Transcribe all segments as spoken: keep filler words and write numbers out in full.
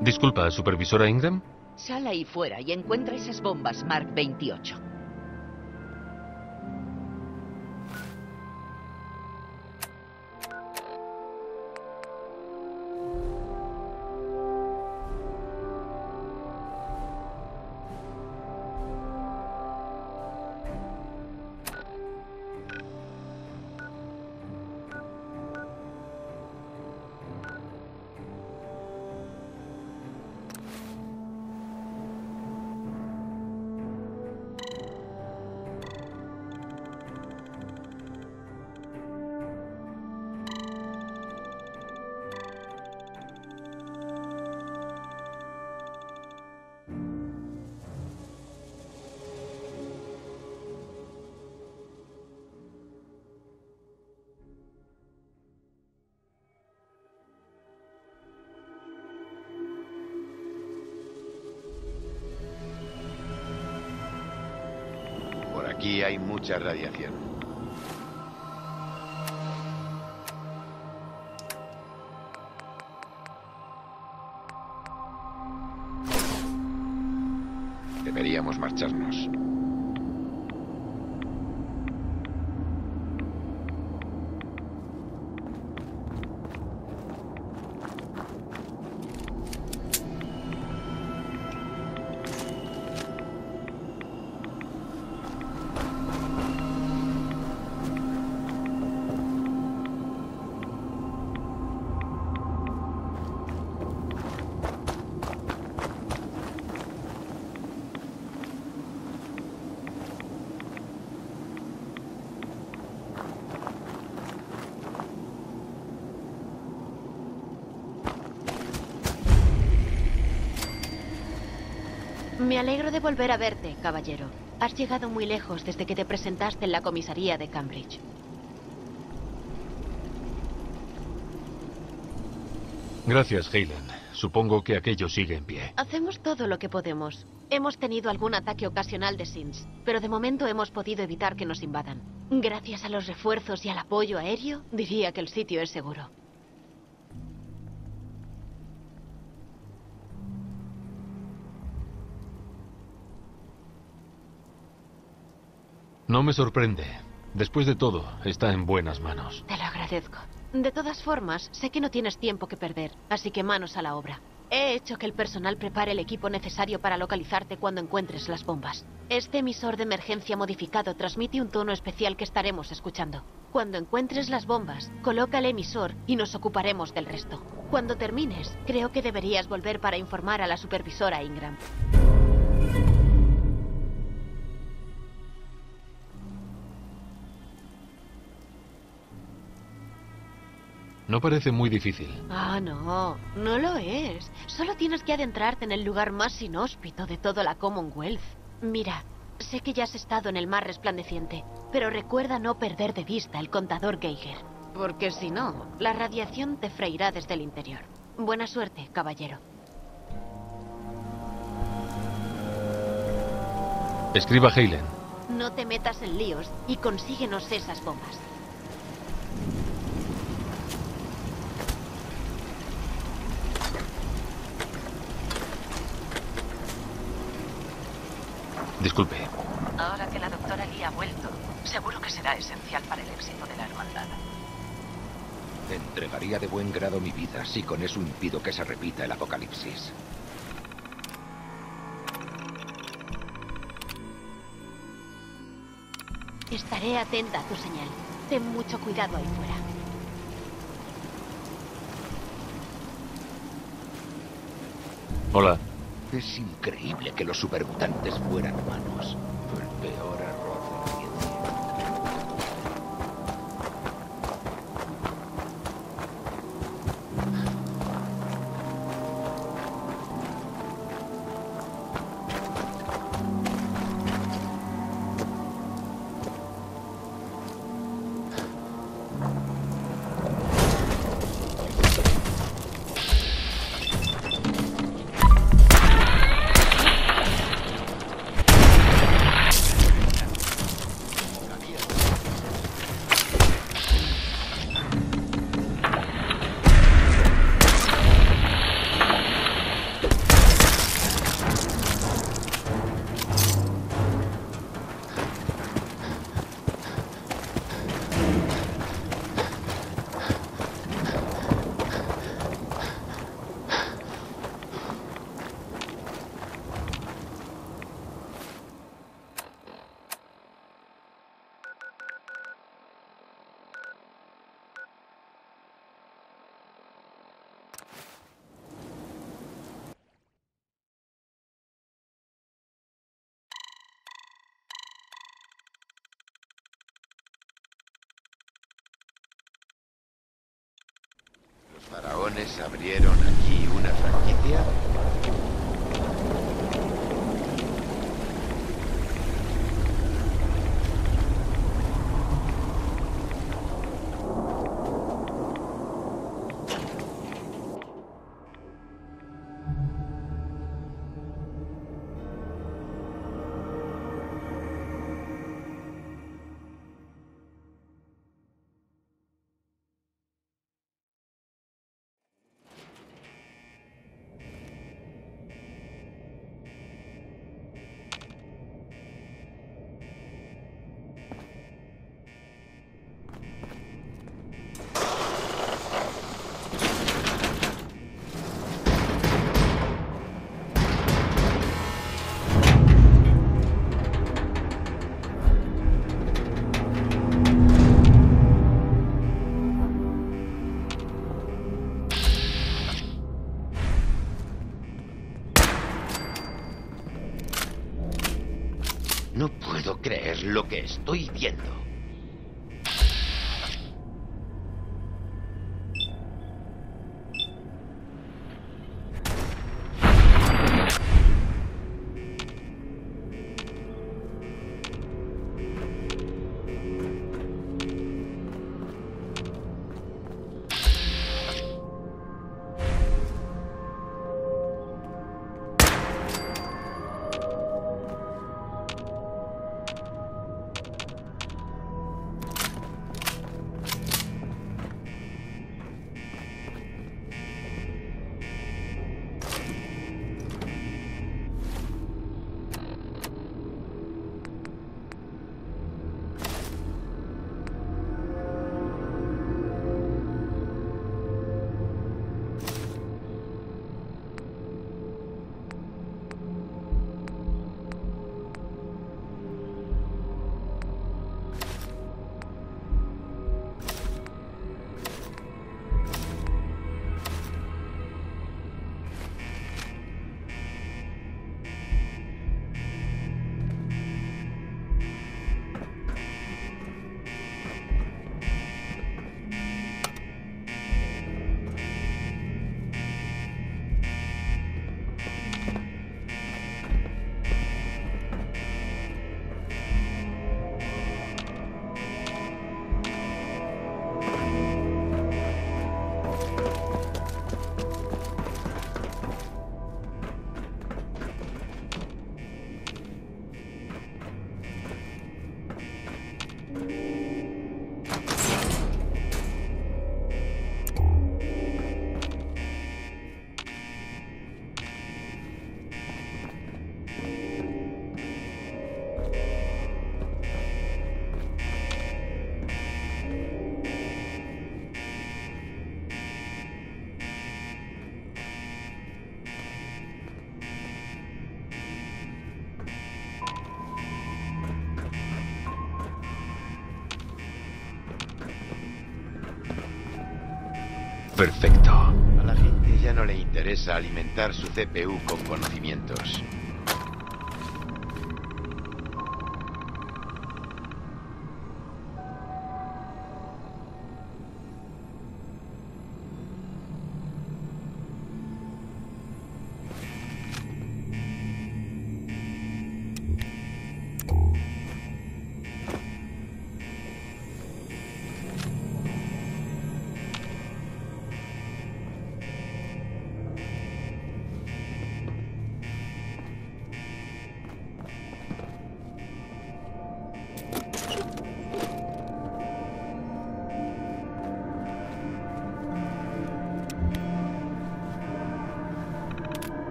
Disculpa, ¿supervisora Ingram? Sal ahí fuera y encuentra esas bombas Mark veintiocho. Aquí hay mucha radiación. Deberíamos marcharnos. Me alegro de volver a verte, caballero. Has llegado muy lejos desde que te presentaste en la comisaría de Cambridge. Gracias, Helen. Supongo que aquello sigue en pie. Hacemos todo lo que podemos. Hemos tenido algún ataque ocasional de Sins, pero de momento hemos podido evitar que nos invadan. Gracias a los refuerzos y al apoyo aéreo, diría que el sitio es seguro. No me sorprende. Después de todo, está en buenas manos. Te lo agradezco. De todas formas, sé que no tienes tiempo que perder, así que manos a la obra. He hecho que el personal prepare el equipo necesario para localizarte cuando encuentres las bombas. Este emisor de emergencia modificado transmite un tono especial que estaremos escuchando. Cuando encuentres las bombas, coloca el emisor y nos ocuparemos del resto. Cuando termines, creo que deberías volver para informar a la supervisora Ingram. No parece muy difícil. Ah, no, no lo es. Solo tienes que adentrarte en el lugar más inhóspito de toda la Commonwealth. Mira, sé que ya has estado en el mar resplandeciente, pero recuerda no perder de vista el contador Geiger. Porque si no, la radiación te freirá desde el interior. Buena suerte, caballero. Escriba Helen. No te metas en líos y consíguenos esas bombas. Disculpe. Ahora que la doctora Lee ha vuelto, seguro que será esencial para el éxito de la hermandad. Entregaría de buen grado mi vida si con eso impido que se repita el apocalipsis. Estaré atenta a tu señal. Ten mucho cuidado ahí fuera. Hola. Es increíble que los supermutantes fueran humanos. Fue el peor error de la ciencia. cojones abrieron aquí una franquicia? No puedo creer lo que estoy viendo. Perfecto. A la gente ya no le interesa alimentar su C P U con conocimientos.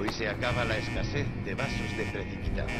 Hoy se acaba la escasez de vasos de precipitados.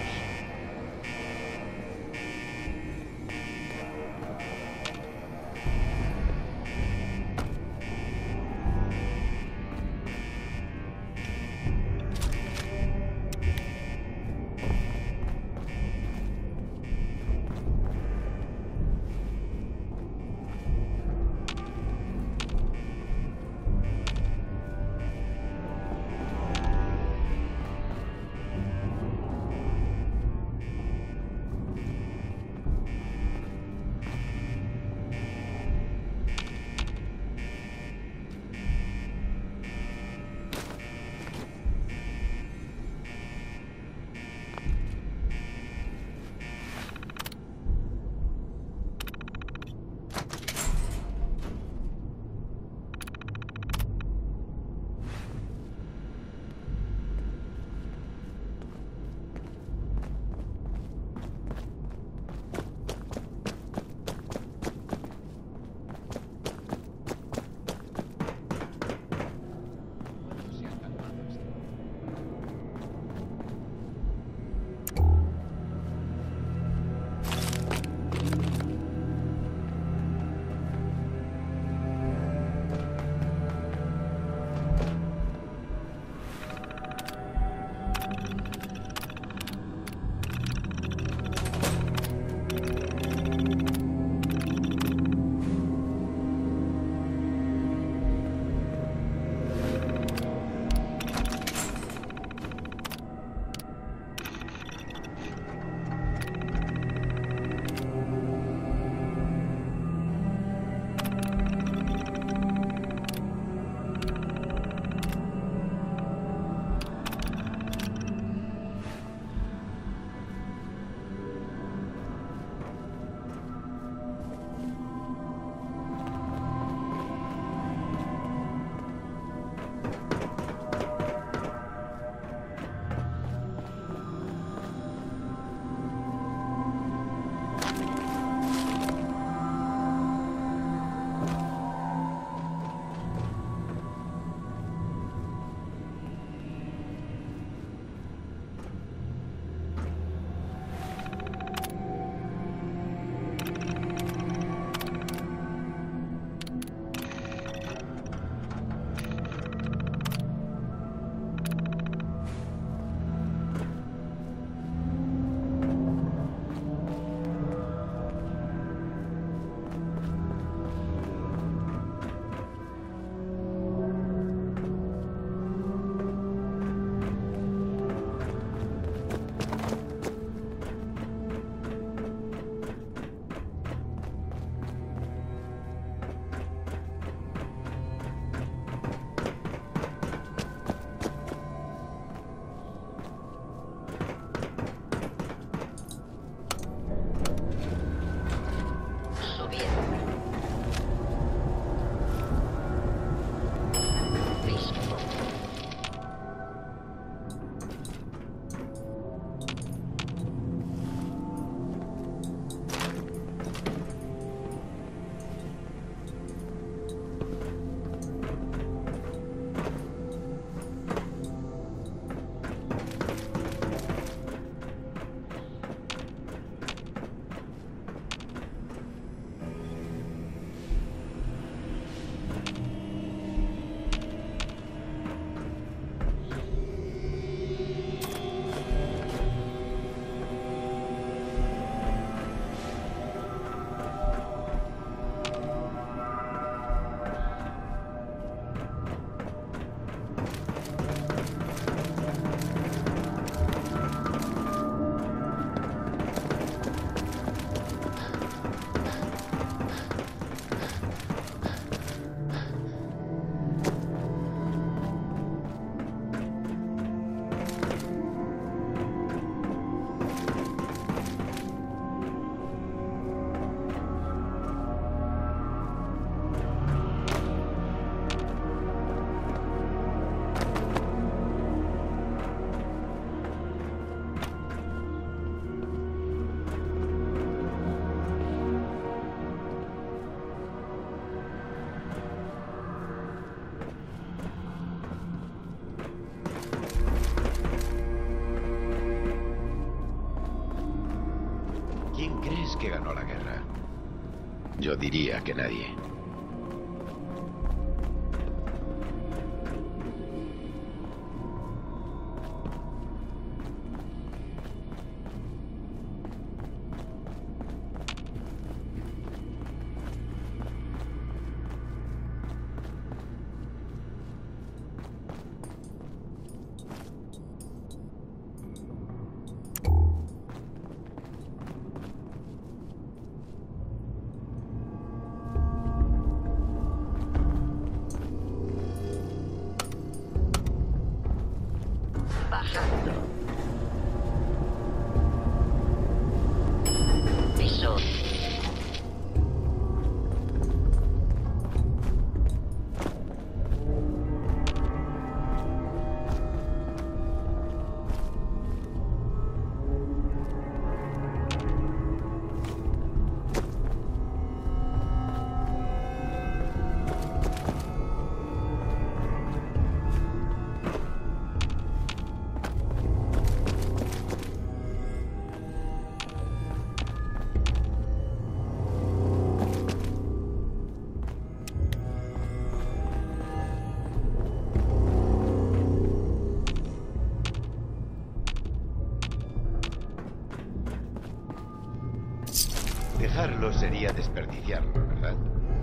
que ganó la guerra? Yo diría que nadie. Bajando. Visor. Dejarlo sería desperdiciarlo, ¿verdad?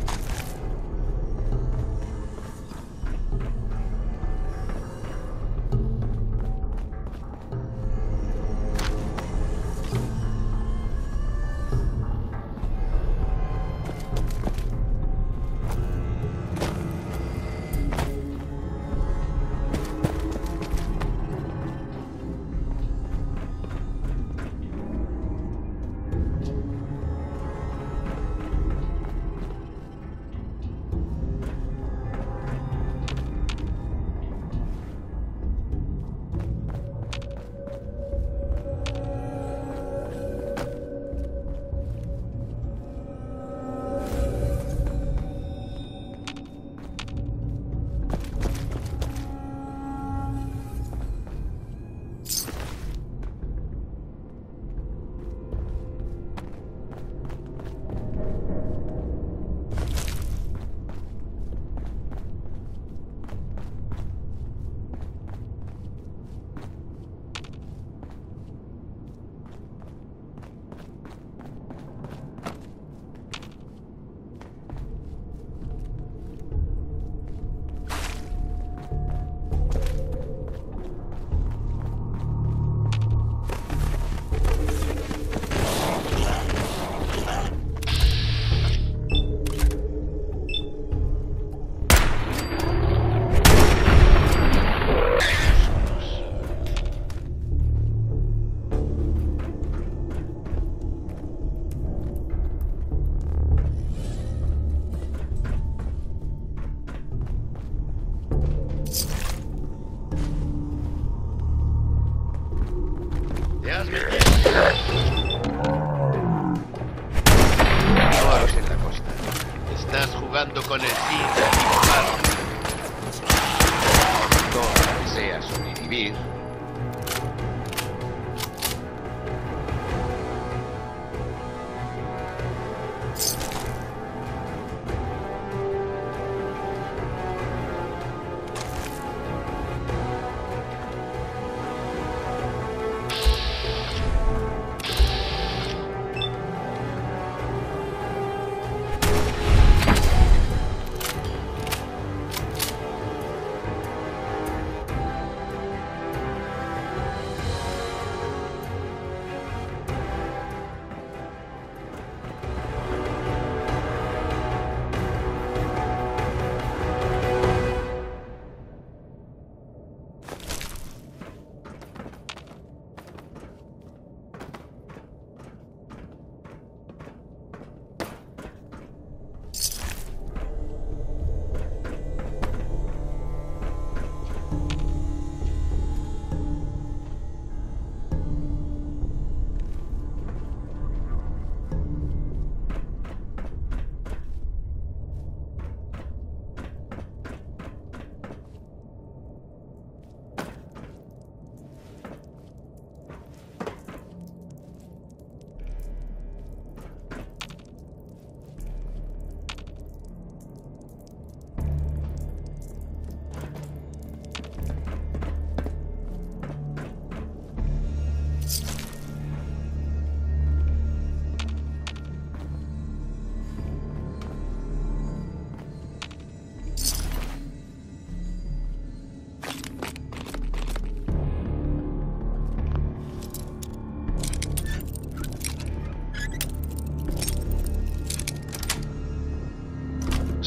¡Te has metido! Moros en la costa. Estás jugando con el fin de equivocado. Todo desea sobrevivir.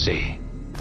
Sí.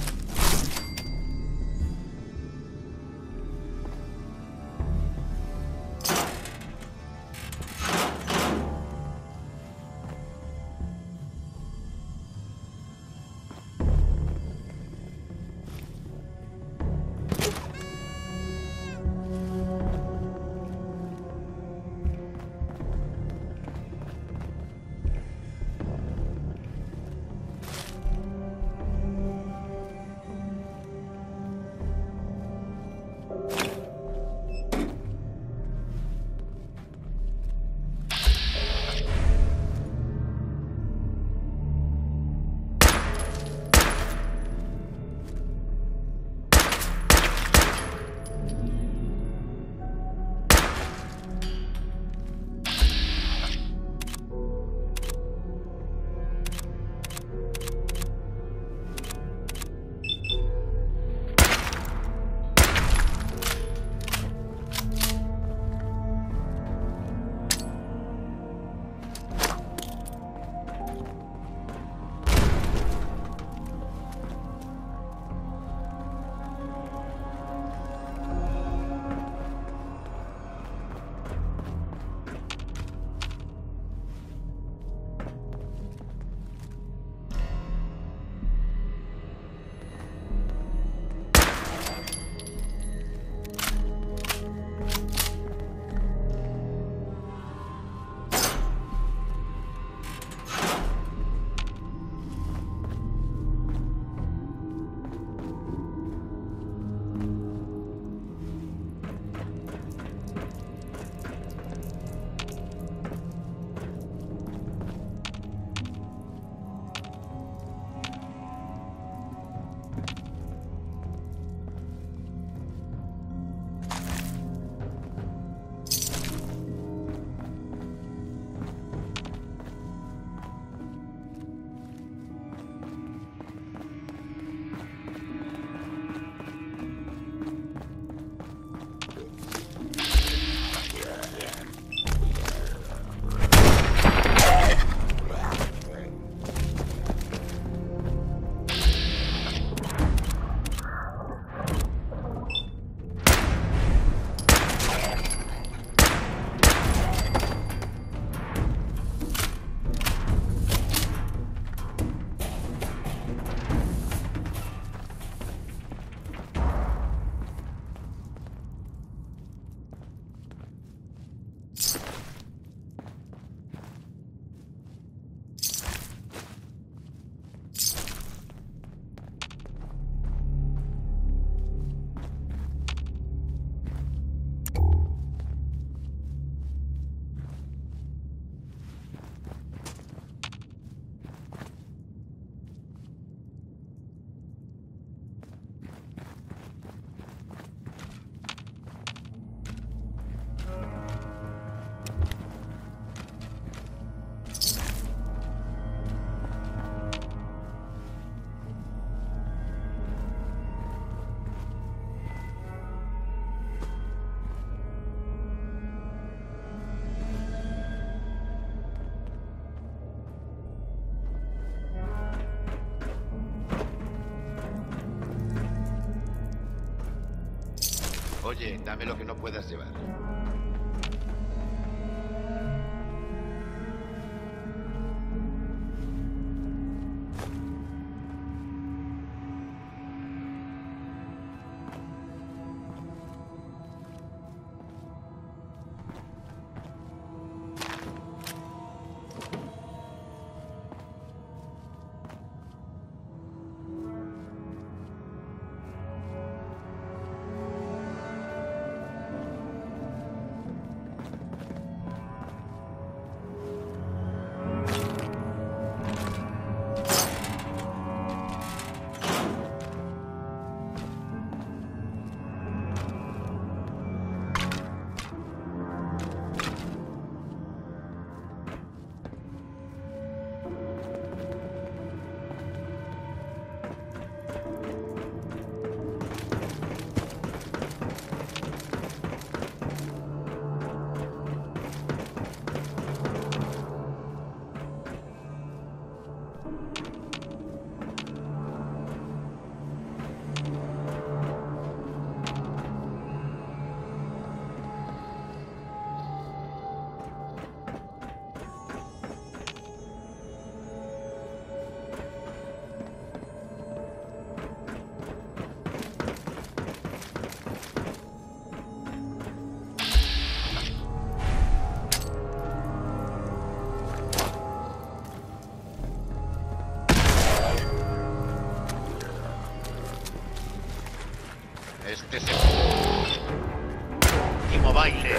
Oye, dame lo que no puedas llevar.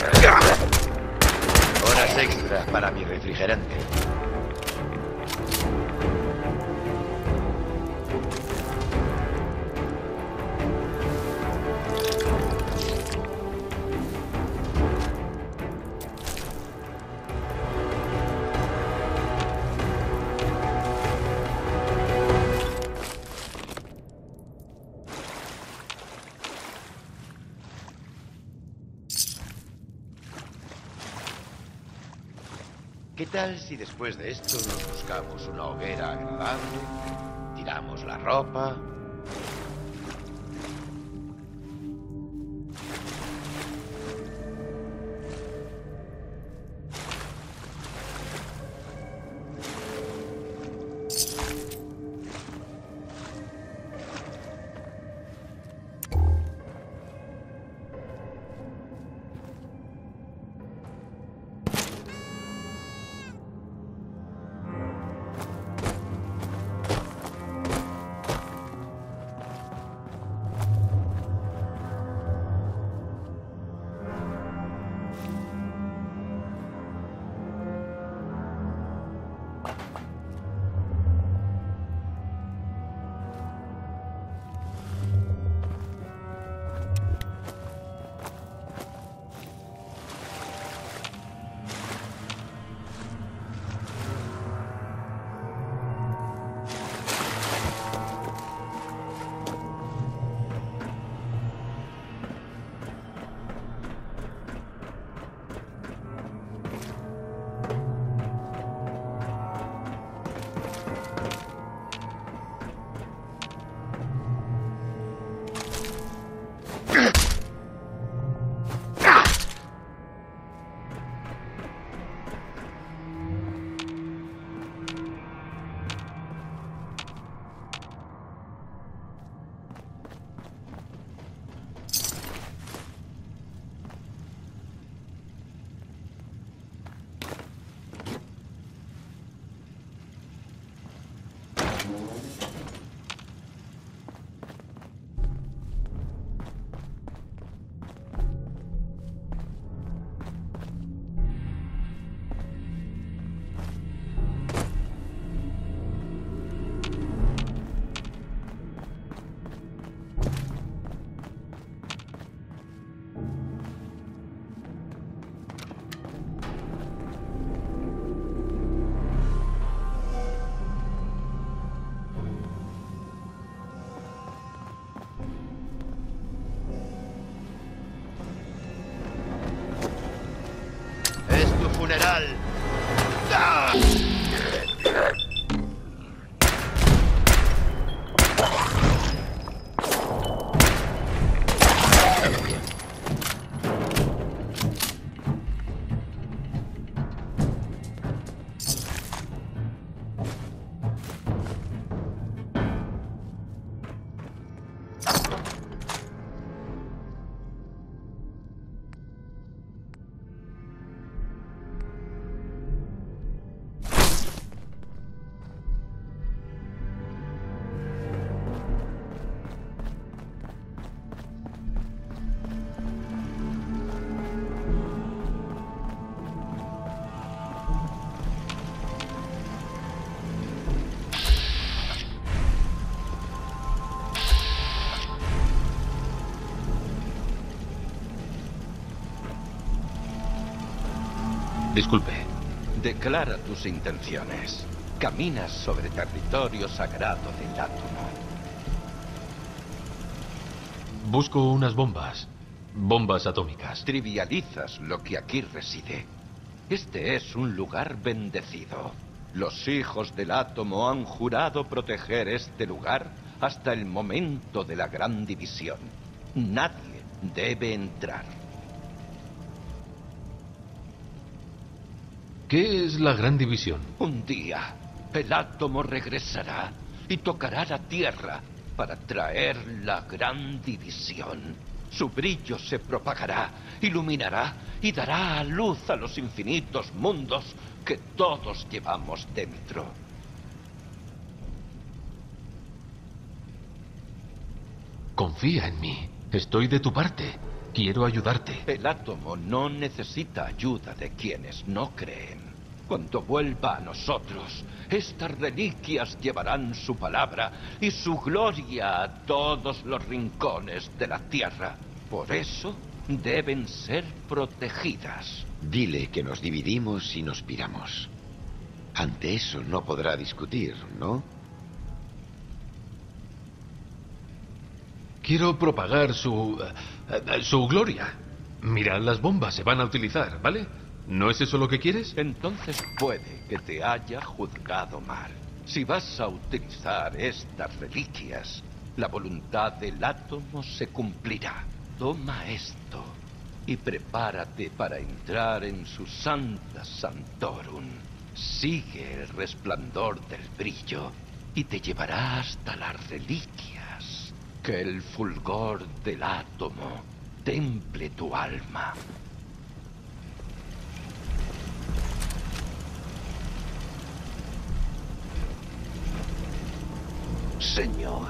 Horas extra para mi refrigerante. ¿Qué tal si después de esto nos buscamos una hoguera agradable, tiramos la ropa? Funeral. ¡Ah! Disculpe. Declara tus intenciones. Caminas sobre territorio sagrado del átomo. Busco unas bombas. Bombas atómicas. Trivializas lo que aquí reside. Este es un lugar bendecido. Los hijos del átomo han jurado proteger este lugar hasta el momento de la gran división. Nadie debe entrar. ¿Qué es la gran división? Un día, el átomo regresará y tocará la Tierra para traer la gran división. Su brillo se propagará, iluminará y dará a luz a los infinitos mundos que todos llevamos dentro. Confía en mí. Estoy de tu parte. Quiero ayudarte. El átomo no necesita ayuda de quienes no creen. Cuando vuelva a nosotros, estas reliquias llevarán su palabra y su gloria a todos los rincones de la Tierra. Por eso, deben ser protegidas. Dile que nos dividimos y nos piramos. Ante eso no podrá discutir, ¿no? Quiero propagar su... eh, su gloria. Mira, las bombas se van a utilizar, ¿vale? ¿No es eso lo que quieres? Entonces puede que te haya juzgado mal. Si vas a utilizar estas reliquias, la voluntad del átomo se cumplirá. Toma esto y prepárate para entrar en su Sancta Sanctorum. Sigue el resplandor del brillo y te llevará hasta las reliquias. Que el fulgor del átomo temple tu alma. Señor.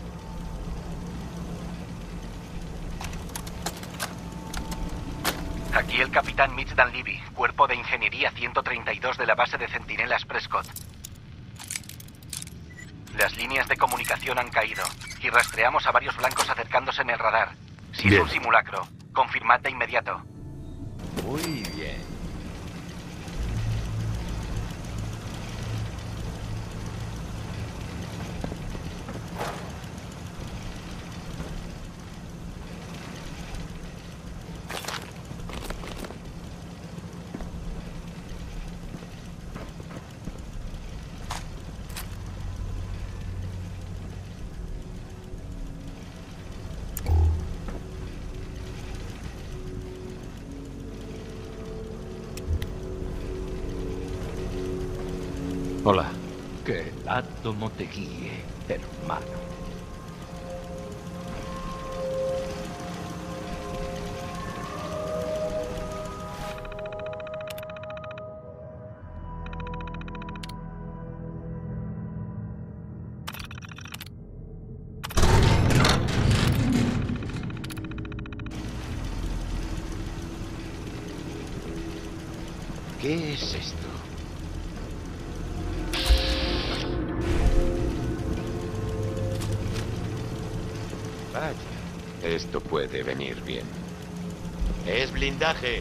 Aquí el capitán Mitch Dunleavy, cuerpo de ingeniería ciento treinta y dos de la base de centinelas Prescott. Las líneas de comunicación han caído y rastreamos a varios blancos acercándose en el radar. Si Bien. es un simulacro, confirmad de inmediato. Muy bien. Hola. Que el átomo te guíe, hermano. ¿Qué es esto? Vaya, esto puede venir bien. Es blindaje.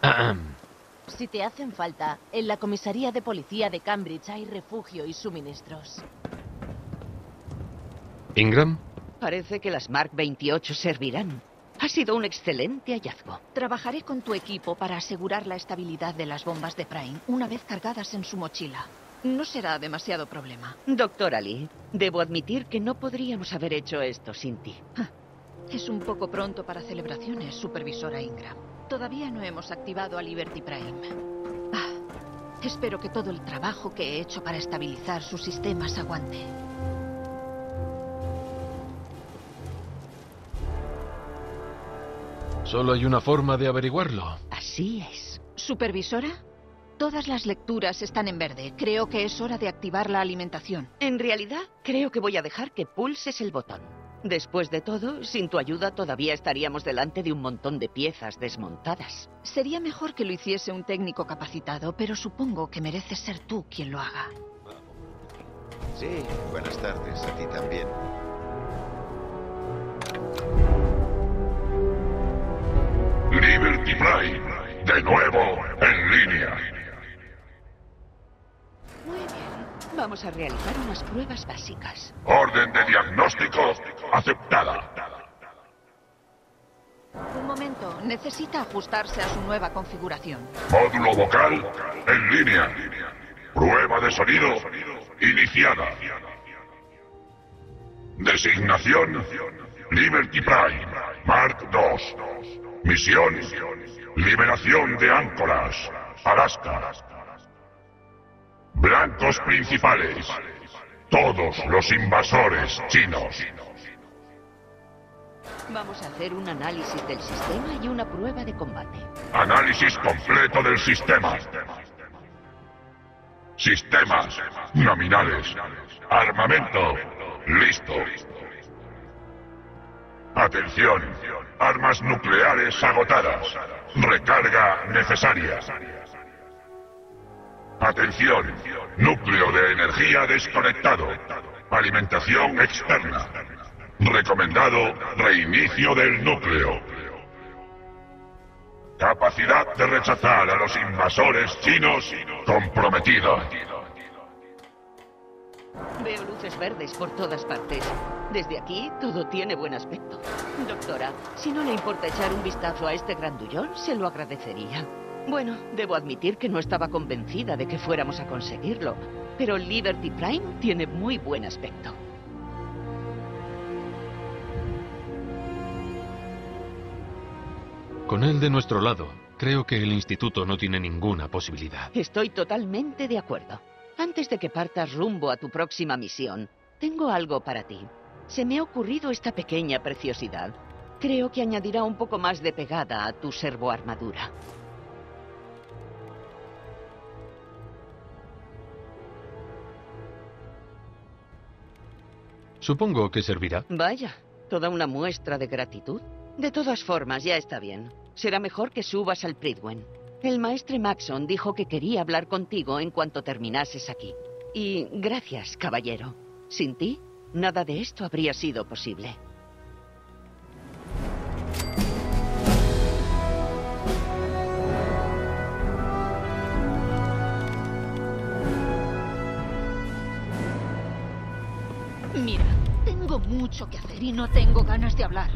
Si te hacen falta, en la comisaría de policía de Cambridge hay refugio y suministros. ¿Ingram? Parece que las Mark veintiocho servirán. Ha sido un excelente hallazgo. Trabajaré con tu equipo para asegurar la estabilidad de las bombas de Prime una vez cargadas en su mochila. No será demasiado problema. Doctora Lee, debo admitir que no podríamos haber hecho esto sin ti. Es un poco pronto para celebraciones, supervisora Ingram. Todavía no hemos activado a Liberty Prime. Ah, espero que todo el trabajo que he hecho para estabilizar sus sistemas aguante. Solo hay una forma de averiguarlo. Así es. ¿Supervisora? Todas las lecturas están en verde. Creo que es hora de activar la alimentación. En realidad, creo que voy a dejar que pulses el botón. Después de todo, sin tu ayuda todavía estaríamos delante de un montón de piezas desmontadas. Sería mejor que lo hiciese un técnico capacitado, pero supongo que mereces ser tú quien lo haga. Sí, buenas tardes, a ti también. Liberty Prime, de nuevo en línea. Muy bien. Vamos a realizar unas pruebas básicas. Orden de diagnóstico aceptada. Un momento, necesita ajustarse a su nueva configuración. Módulo vocal en línea. Prueba de sonido iniciada. Designación Liberty Prime, Mark dos. Misión liberación de Anchorage, Alaska. Blancos principales. Todos los invasores chinos. Vamos a hacer un análisis del sistema y una prueba de combate. Análisis completo del sistema. Sistemas nominales. Armamento listo. Atención. Armas nucleares agotadas. Recarga necesaria. Atención. Núcleo de energía desconectado. Alimentación externa. Recomendado reinicio del núcleo. Capacidad de rechazar a los invasores chinos comprometida. Veo luces verdes por todas partes. Desde aquí todo tiene buen aspecto. Doctora, si no le importa echar un vistazo a este grandullón, se lo agradecería. Bueno, debo admitir que no estaba convencida de que fuéramos a conseguirlo, pero Liberty Prime tiene muy buen aspecto. Con él de nuestro lado, creo que el instituto no tiene ninguna posibilidad. Estoy totalmente de acuerdo. Antes de que partas rumbo a tu próxima misión, tengo algo para ti. Se me ha ocurrido esta pequeña preciosidad. Creo que añadirá un poco más de pegada a tu servoarmadura. Supongo que servirá. Vaya, toda una muestra de gratitud. De todas formas, ya está bien. Será mejor que subas al Prydwen. El maestre Maxson dijo que quería hablar contigo en cuanto terminases aquí. Y gracias, caballero. Sin ti, nada de esto habría sido posible. Mira, tengo mucho que hacer y no tengo ganas de hablar.